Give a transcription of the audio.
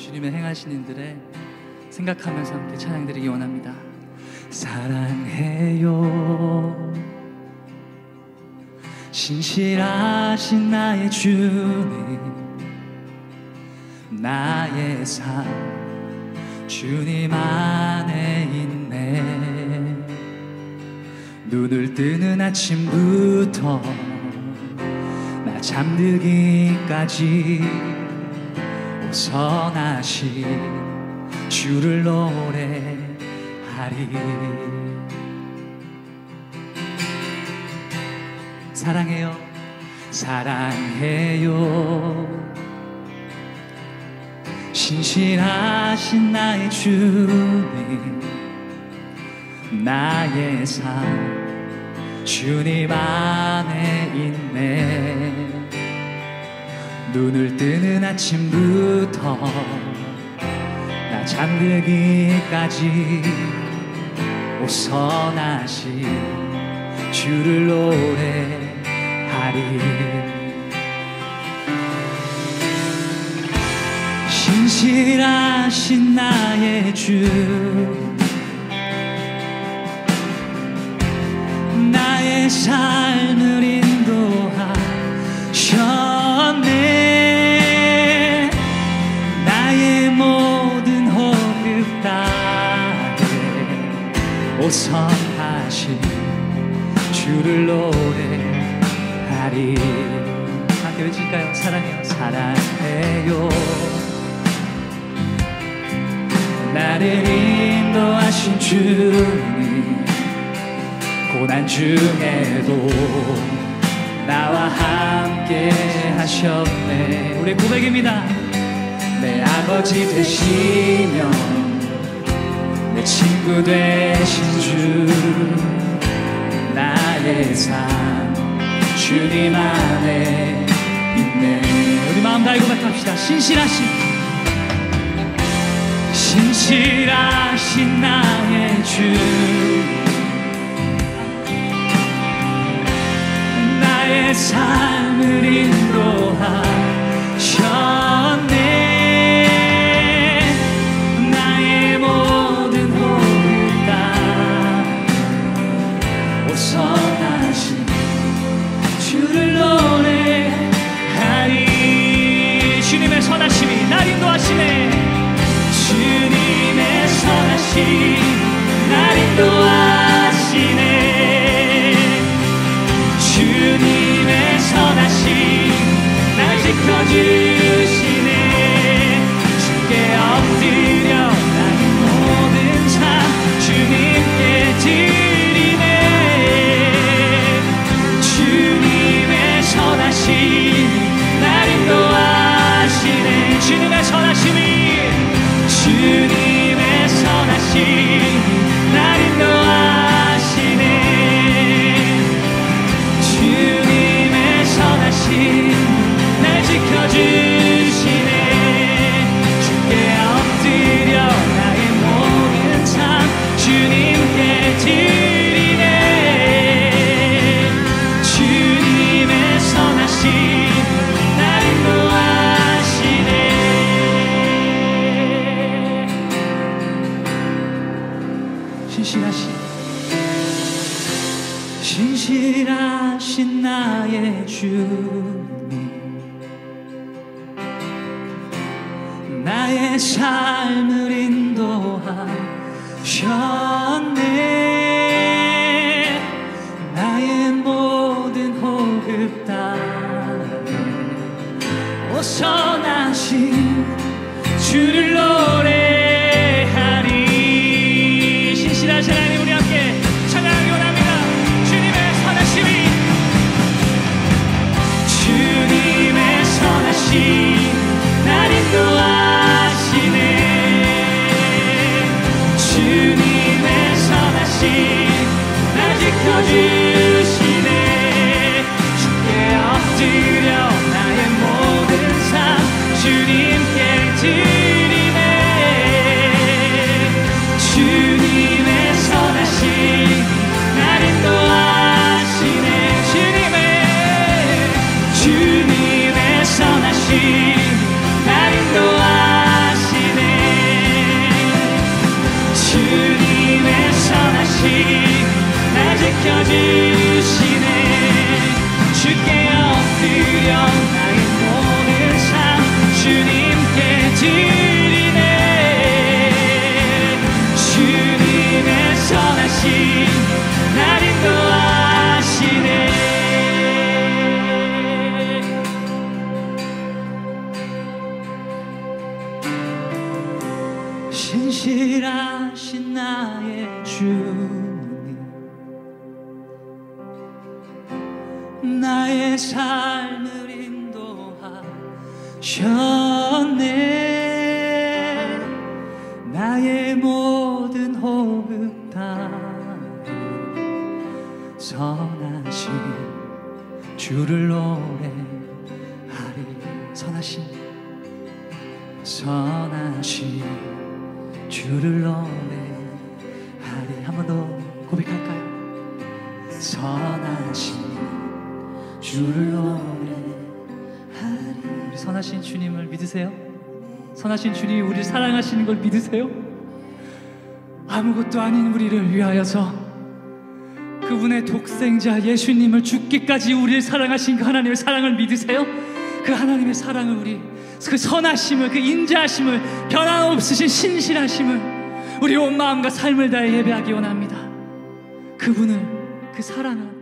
주님의 행하신 일들에 생각하면서 함께 찬양드리기 원합니다. 사랑해요 신실하신 나의 주님, 나의 삶 주님 안에 있네. 눈을 뜨는 아침부터 나 잠들기까지 오선하신 주를 노래하리. 사랑해요 사랑해요 신실하신 나의 주님, 나의 삶 주님 안에 있네. 눈을 뜨는 아침부터 나 잠들기까지 오선하신 주를 노래하리. 신실하신 나의 주, 나의 삶을 인도하셨네. 나의 모든 호흡 가운데 오선하신 주를 노래하리. 함께 외칠까요? 사랑해요 사랑해요 나를 인도하신 주님, 고난 중에도 나와 함께 하셨네. 우리 고백입니다. 내 아버지 되시며 내 친구 되신 주, 나의 삶 주님 안에 있네. 우리 마음 다하고 고백합시다. 신실하신 나의 주, 나의 삶을 인도하셨네. 나의 모든 호흡 가운데 오선하신 주를 노래하리. 주님의 선하심이 날 인도하시네. 주님의 선하심 날 인도하시네. 주님의 선하심 날 지켜주시네. 주께 엎드려 나의 모든 삶 주님께 드리네. 주님의 선하심 날 인도하시네. 주님의 선하심이 주님의 선하심 날 인도하시네. 주님의 선하심 날 지켜주시네. 주께 엎드려 나의 모든 삶 주님께 드리네. 주님의 선하심 날 인도하시네. 신실하신 나의 주님, 나의 삶을 인도하셨네. 나의 모든 호흡 따라 오선하신 주를 노래하리. 신실하신 하나님, 우리 함께 찬양하기 원합니다. 주님의 선하심이, 주님의 선하심 날 인도하시네. 주님의 선하심 날 지켜주시네. 주께 엎드려 나의 모든 삶 주님께 드리네. 주님의 선하심 날 인도하시네. 주님의 선하심 날 인도하시네. 지켜주시네. 주께 엎드려 나의 모든 삶 주님께 드리네. 주님의 선하신 날 인도하시네. 신실하신 나의 주님, 나의 삶을 인도하셨네. 나의 모든 호흡 다해 선하신 주를 노래하리. 선하신 주를 노래하리. 한 번 더 고백할까요? 선하신 주를 노래하리. 우리 선하신 주님을 믿으세요? 선하신 주님이 우리를 사랑하시는 걸 믿으세요? 아무것도 아닌 우리를 위하여서 그분의 독생자 예수님을 죽기까지 우리를 사랑하신 그 하나님의 사랑을 믿으세요? 그 하나님의 사랑을, 우리 그 선하심을, 그 인자하심을, 변함없으신 신실하심을 우리 온 마음과 삶을 다해 예배하기 원합니다. 그분을, 그 사랑을